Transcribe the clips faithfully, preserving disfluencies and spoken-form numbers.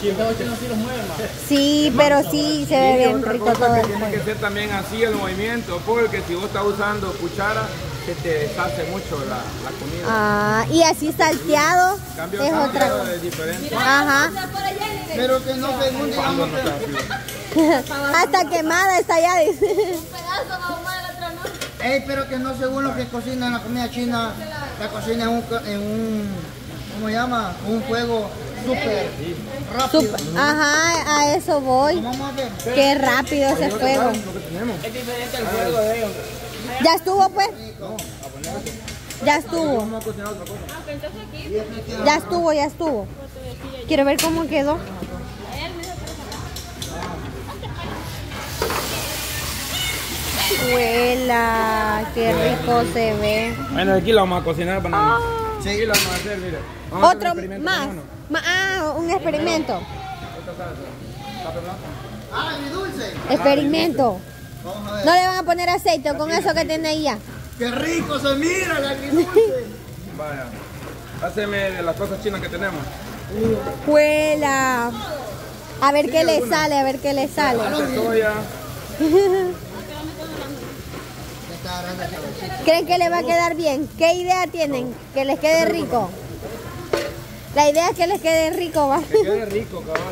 Estos chinos sí los mueven más. Sí, pero sí se ve bien rico todo el Tiene que ser también así el movimiento, porque si vos estás usando cuchara, se te deshace mucho la, la comida. Ah, y así salteado Cambio es cambio otra cosa. es diferente. Ajá. Pero que no se hunde. Cuando no está frío. Hasta quemada está ya, dice. Un pedazo va a ahumar, el otro no. Ey, pero que no según lo que cocinan la comida china, la cocina en un, en un ¿cómo se llama? Un fuego súper rápido. Sup- Ajá, a eso voy. Vamos a ver. Qué rápido ese fuego. Es diferente el juego de ellos. ¿Ya estuvo pues? Ya estuvo. Vamos a cocinar otra cosa. Ya estuvo, ya estuvo. Quiero ver cómo quedó. Huela, qué rico se ve. Bueno, aquí lo vamos a cocinar, banana. Sí, aquí lo vamos a hacer, mire. Vamos a hacer un Otro experimento más. con mano. Ma- Ah, un experimento. Ah, mi dulce. Experimento. Vamos a ver. No le van a poner aceite con eso que tiene ahí ya. Qué rico se mira la agridulce. Vaya. Haceme de las cosas chinas que tenemos. Huela. A ver qué le sale, a ver qué le sale. Hace soya. ¿Creen que le va a quedar bien? ¿Qué idea tienen? ¿Que les quede rico? La idea es que les quede rico, ¿va? Que quede rico, cabrón.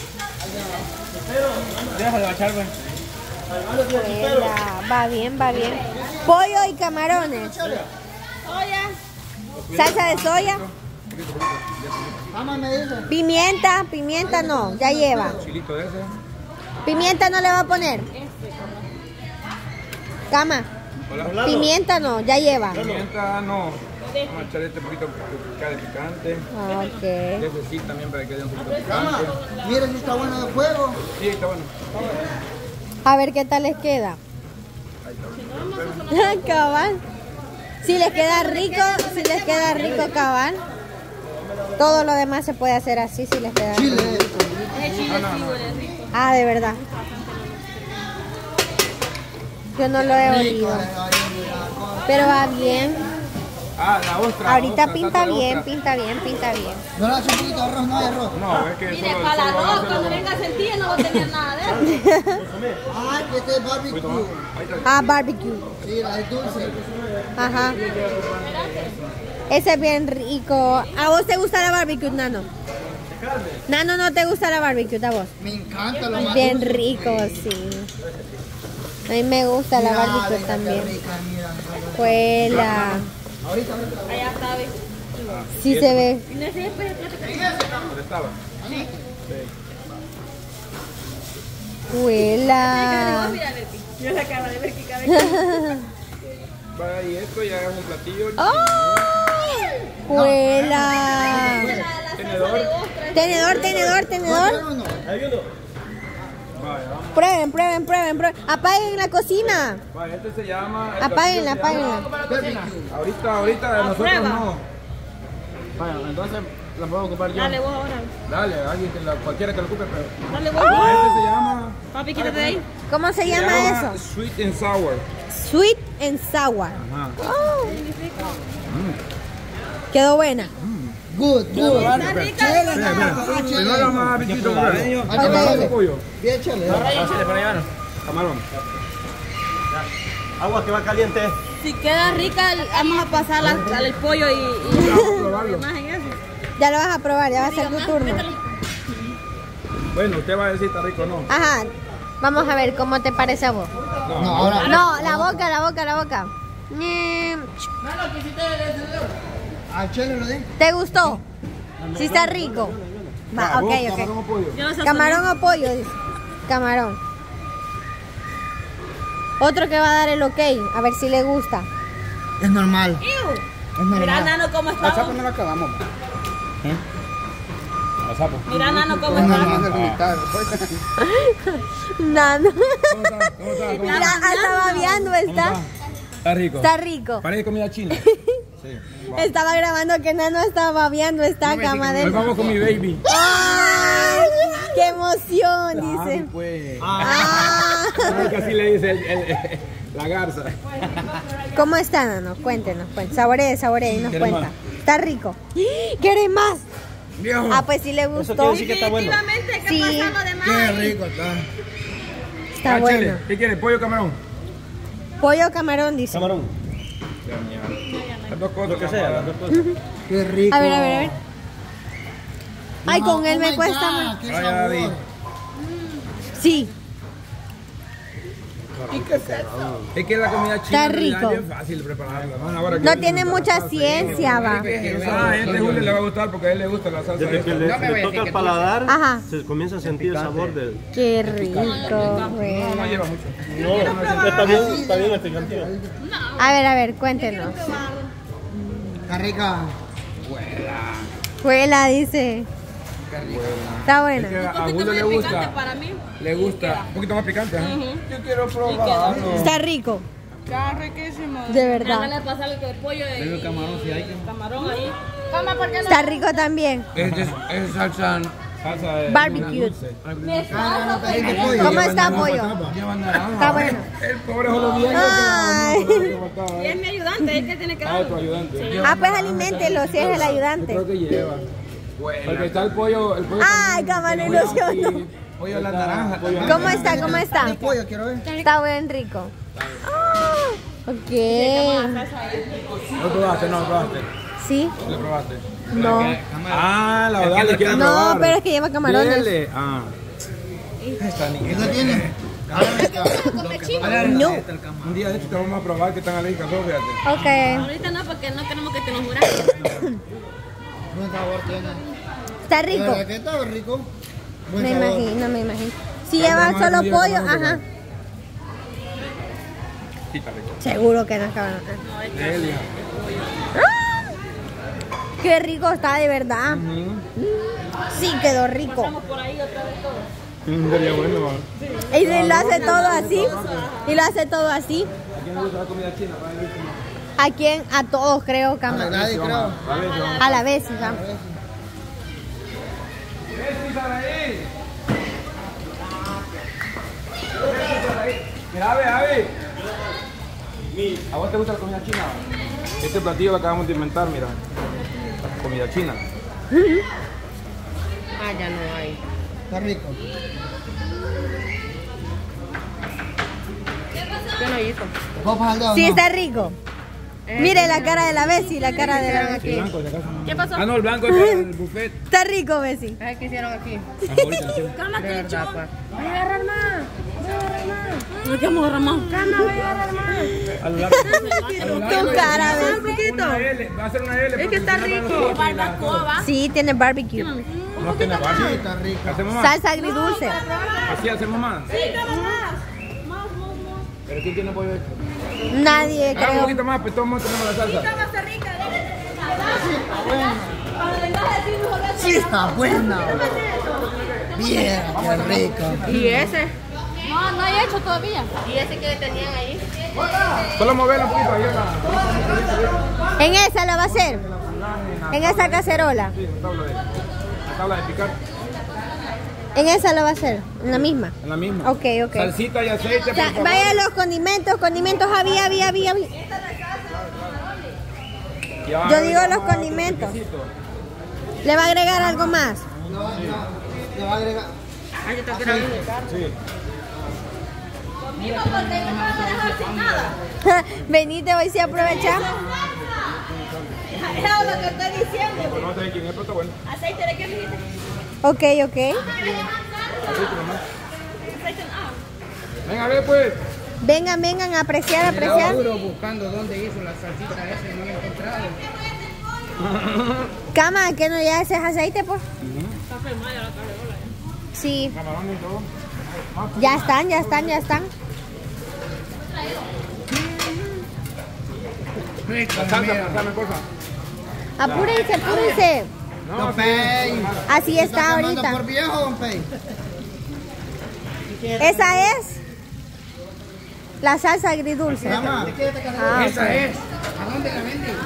Déjalo echar, güey. Huela, va bien, va bien. Pollo y camarones. Salsa de soya. Mamá me dice. Pimienta, pimienta no, ya lleva. Chilito de ese. Pimienta no le va a poner. Cama. Hola. Pimienta no, ya lleva. Pimienta no. Vamos a echar este poquito que quede picante. Ok. Ese sí también para que quede un poquito Mamá, picante. mira si está bueno el fuego. Sí, está bueno. A ver qué tal les queda. Cabal. Si les queda rico, si les queda rico, cabal. Todo lo demás se puede hacer así si les queda rico. Chile. No, no, no. Ah, de verdad. Yo no lo he olido. Pero va bien. Ah, la ostra. la Ahorita ostra, pinta salsa de bien, ostra. pinta bien, pinta bien. No le hace un poquito de arroz, no hay arroz. No, es que Mire, solo, para solo la vamos a arroz, hacer cuando lo- venga a sentir no va a tener nada de eso. Ah, que este es barbecue. Poquito más. Ahí está. Ah, barbecue. Sí, la es dulce. Ajá. Ese es bien rico. ¿A vos te gusta la barbecue, Nano? Nano, ¿no te gusta la barbecue a vos? Me encanta lo más Bien dulce. rico, sí. A mí me gusta la Mira, barbecue venga, también. qué rica, mira. Huela. Ahorita, ahorita. Allá está, ¿ves? Sí se ve. Y no sé después de plata. ¿Dónde estaba? Sí. Huela. Mira, Berky. Yo la cara de Berky cada vez. Vaya, y esto ya es un platillo. ¡Ay! Huela. Tenedor. Tenedor, tenedor, tenedor. Uno. Vaya, vamos. Prueben, prueben, prueben, prueben. Apaguen la cocina. Vaya, este se llama. el Apáguenla, platillo se llama- apáguenla. Barbecue. Ahorita, ahorita nosotros prueba. no. Vaya, entonces la puedo ocupar yo. Dale vos ahora. Dale, alguien que la, cualquiera que lo ocupe, pero. Dale vos. Este se llama. Papi, quítate de ahí. ¿Cómo se se llama eso? Sweet and sour. Sweet and sour. Ajá. Oh. Quedó buena. Good, good. Está rica. Primero vamos a bichito bueno. Camarón con pollo. Bien chévere. Camarón. Agua que va caliente. Si queda rica, vamos a pasar al, al pollo y, y, Vamos a probarlo. y más en eso. Ya lo vas a probar, ya va a ser tu turno. Bueno, usted va a decir está rico o no. Ajá. Vamos a ver cómo te parece a vos. No, ahora. No, la boca, la boca, la boca. Mm, Al chile lo di. ¿Te gustó? Sí está rico. Va, ok, ¿Vos, camarón ok. o pollo? Yo no sé Camarón o pollo, dice. Camarón. Otro que va a dar el ok, a ver si le gusta. Es normal. Ew. Es Mira, normal. Nano, cómo La chapa estamos. no la acabamos. ¿Eh? La chapa. Mira, Nano, cómo Es estamos. normal. Nano. ¿Cómo está? ¿Cómo está? ¿Cómo Mira, está? hasta babeando ¿Cómo está. está? Está rico. Está rico. Parece comida china. Sí. Estaba grabando que Nano estaba babeando esta cama Hoy de... vamos con mi baby. ¡Ay! ¡Qué emoción! Ay, Dice. pues. Ah. Ay, que así le dice el, el- el- la garza. ¿Cómo está, Nano? Cuéntenos, cuéntenos. Saboree, saboree y nos ¿Quiere cuenta. más? Está rico. ¿Quiere más? Viejo. Ah, pues sí le Eso gustó. quiere decir que está bueno. Definitivamente hay que Sí. pasar lo demás. Qué rico está. Está Ah, bueno. chile. ¿Qué quieres? ¿Pollo o camarón? Pollo camarón, dice. Camarón. Las dos cosas. Lo que sea, las dos cosas. Qué rico. A ver, a ver, a ver. Ay, No, con él oh me my cuesta God, más. qué Ay, sabor. David. Sí. Es que la comida china Está rico. es bien fácil de prepararla. ¿No? Ahora que No le tiene gusta la mucha salsa. ciencia, va. Ah, a este Julio le va a gustar porque a él le gusta la salsa. Desde que esta. le, le toca el paladar, Ajá. se comienza a sentir el sabor del... Qué rico, No, no güey. lleva mucho. No, está bien, está bien este cantidad. A ver, a ver, cuéntenos. Qué rica. Juela, dice. Está Es que buena. a Julio le gusta, Para mí. le gusta un poquito más picante. ¿eh? Yo quiero probarlo. Está rico. Está riquísimo. De verdad. Háganle pasar el de pollo y el camarón, si hay camarón ahí. Cama, ¿por qué no? Está rico también. Es, es, es salsa, salsa de Barbecue. Ah, no, pediste pollo. ¿Cómo está, pollo? Lleva naranja. Está bueno. El pobre solo viene. Ay. Y es mi ayudante, es que tiene que Ah, dar. tu ayudante. Ah, pues aliméntelo si es el Creo ayudante. que lleva. Porque está el pollo, el pollo. Ay, cama, me ilusionó. Pollo a la naranja. ¿Cómo está? ¿Cómo está? El pollo, quiero ver. Está buen rico. Ah, ok. No probaste, no probaste. ¿Sí? ¿Le probaste? No. Ah, la verdad le quiere No, probar. pero es que lleva camarones. Dele. Ah. Esta niña. ¿Eso tiene? No. Un día de hecho te vamos a probar que están alérgicas, fíjate. Ok. Ahorita no, porque no queremos que te nos muras. Buen sabor tiene. Está ¿De rico. verdad que está rico? Buen Me sabor. imagino, me imagino. Si lleva solo pollo, ajá. Sí, está rico. Seguro que no es camarón. Delia. ¡Ah! Qué rico está de verdad. Sí, quedó rico. Por ahí otra vez todo. Mm, Sería bueno, man. Y lo hace todo así. Y lo hace todo así. ¿A quién le gusta la comida china? Para el último. ¿A quién? A todos, creo, A cama. nadie, creo. A ver, vamos. A la vez, hija. Mira, ve, Avi. ¿A vos te gusta la comida china? Este platillo lo acabamos de inventar, mira. Comida china. Ah, ya no hay. Está rico. ¿Qué no hizo? ¿Vos pasas el dedo? Sí, no? está rico. Mire la cara de la Bessie y la cara de la aquí. ¿Qué pasó? Ah, no, el blanco es el buffet. Está rico, Bessie. Ay, ¿qué hicieron aquí? Ahorita, Cama, que echó. Voy a agarrar más. Voy a agarrar más. No, ¿qué vamos a agarrar más? Cama, voy a agarrar más. a lo largo. Tu cara, Bessie. Una L, va a ser una L. Es que está rico. Barbacoa, va. Sí, tiene barbecue. No tiene barrio. Sí, está rico. ¿Hacemos más? Salsa agridulce. Así hacemos más. Sí, cama, más. Más, más, más. ¿Pero quién tiene pollo hecho? Nadie, Hagamos un creo. poquito más, pues todos mundo tenemos la salsa. Cama está rica. Sí, está buena. Bien, qué rico. ¿Y ese? No, no hay hecho todavía. ¿Y ese que tenían ahí? Solo moverla un poquito ahí en la, En esa la va a hacer. En esa cacerola. sí, en la tabla de, la tabla de picar. En esa la va a hacer. En la misma. En la misma. Ok, ok. Salsita y aceite, O sea, por favor. vaya los condimentos, condimentos había, había, había. había. Ya, Yo digo ya, los ya, condimentos. toquecito. ¿Le va a agregar algo más? Le va a agregar. Ay, yo tengo que ir a ver. Sí. Conmigo, porque no me van a dejar sin nada. Venite hoy sí aprovecha. Es lo que estoy diciendo. No sé quién es, pero está bueno. ¿Aceite de qué me dijiste? Ok, ok. Aceite nomás. Aceite, ah. Venga, a ver pues. Vengan, vengan a apreciar, apreciar. buscando dónde hizo la salsita esa y no la he encontrado. Cama, que no ya ese es aceite, pues. Sí, Camarón y todo. ya están, ya están, ya están. La salsa, pasame, porfa. Apúrense, apúrense. No, sí. Pey. Así está llamando ahorita. por viejo, don Pey? Esa es la salsa agridulce. Llama. Ah, Esa es. ¿A dónde la venden?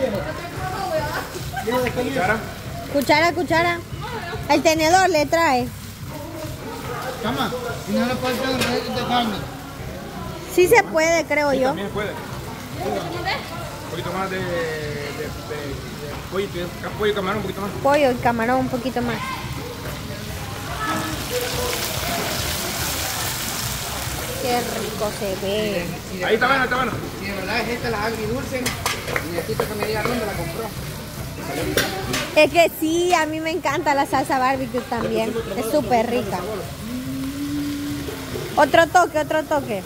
Cuchara. cuchara, cuchara. El tenedor le trae. Llama. Y no le puedes hacer un relleno de carne. Sí se puede, creo yo. También puede. Un poquito más de, de, de, de Pollo, pollo, camarón, un poquito más. Pollo y camarón un poquito más. Qué rico se ve. Ahí está bueno, está bueno. Si de verdad es esta la agridulce, necesito que me diga dónde la compró. Es que sí, a mí me encanta la salsa barbecue también. Es súper rica. Otro toque, otro toque.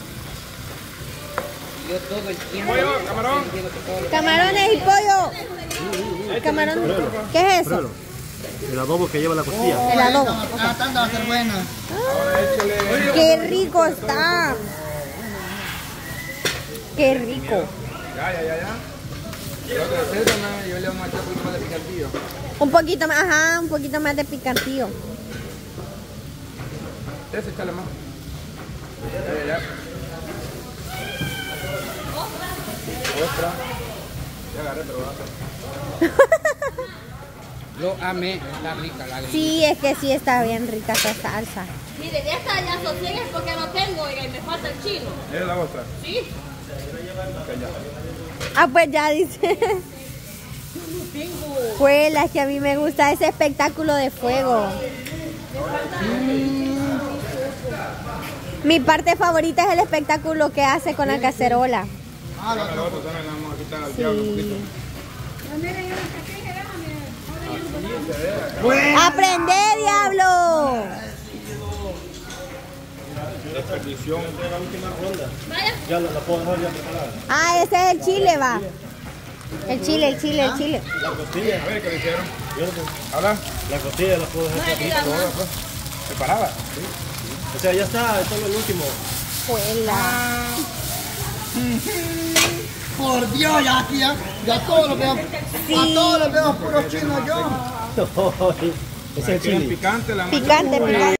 Yo todo el tiempo. Pollo, camarón. Camarones y pollo. Camarón. ¿Qué es eso? El adobo que lleva la costilla. El adobo. Ah, tanto va a ser buena. Ahora échale. Qué rico está. Qué rico. Ya, ya, ya, ya. Lo que hacer, ¿no? Yo le vamos a echar un poquito más de picantillo. Un poquito más, ajá, un poquito más de picantillo. Ese, échale más. Ya, ya, ya. Otra. Ya agarré, pero va a hacer. Yo amé la rica, la rica. Sí, es que sí está bien rica esa salsa. Mire, ya está, ya sosiegues porque no tengo, oiga, y me falta el chino. Es la otra. Sí. Ok, ya. Ah, pues ya dice. Pues la que a mí me gusta ese espectáculo de fuego. Mm. Mi parte favorita es el espectáculo que hace con la cacerola. Ah, la La otra también la vamos a quitar al diablo un poquito. ¡Aprende, diablo! Desperdición. La última ronda. Ya la, la puedo dejar ya preparada. Ah, ese es el chile, va. El chile, el chile, el chile. La costilla. A ver, ¿qué le hicieron? Yo no- ¿Habla? La costilla la puedo dejar preparada. Todo, pues. ¿Preparada? O sea, ya está, esto es lo último. Juela. Por Dios, ya aquí ya, ya todos los veo, Sí. a todos los veo puro chino yo. Ese es el ¿Quieren chile. picante? La Picante, picante.